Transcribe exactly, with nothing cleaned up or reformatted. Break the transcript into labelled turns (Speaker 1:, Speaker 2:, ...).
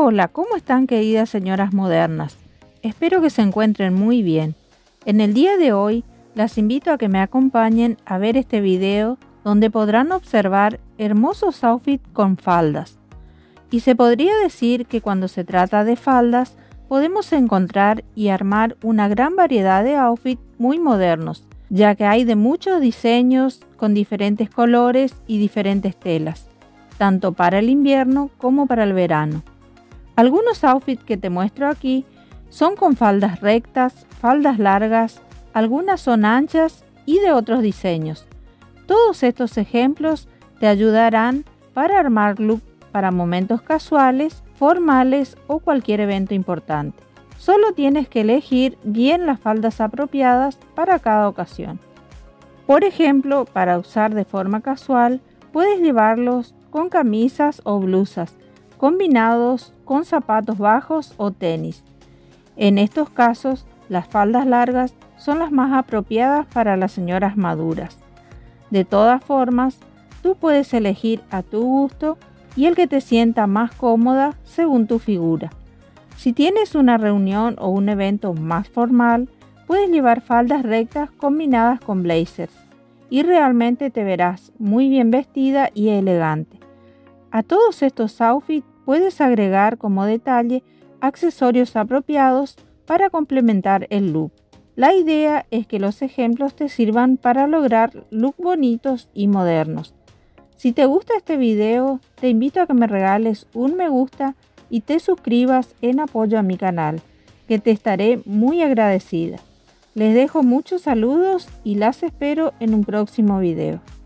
Speaker 1: Hola, ¿cómo están, queridas señoras modernas? Espero que se encuentren muy bien. En el día de hoy las invito a que me acompañen a ver este video donde podrán observar hermosos outfits con faldas. Y se podría decir que cuando se trata de faldas podemos encontrar y armar una gran variedad de outfits muy modernos, ya que hay de muchos diseños con diferentes colores y diferentes telas, tanto para el invierno como para el verano. Algunos outfits que te muestro aquí son con faldas rectas, faldas largas, algunas son anchas y de otros diseños. Todos estos ejemplos te ayudarán para armar look para momentos casuales, formales o cualquier evento importante. Solo tienes que elegir bien las faldas apropiadas para cada ocasión. Por ejemplo, para usar de forma casual, puedes llevarlos con camisas o blusas, combinados con zapatos bajos o tenis. En estos casos, las faldas largas son las más apropiadas para las señoras maduras. De todas formas, tú puedes elegir a tu gusto y el que te sienta más cómoda según tu figura. Si tienes una reunión o un evento más formal, puedes llevar faldas rectas combinadas con blazers y realmente te verás muy bien vestida y elegante. A todos estos outfits puedes agregar como detalle accesorios apropiados para complementar el look. La idea es que los ejemplos te sirvan para lograr looks bonitos y modernos. Si te gusta este video, te invito a que me regales un me gusta y te suscribas en apoyo a mi canal, que te estaré muy agradecida. Les dejo muchos saludos y las espero en un próximo video.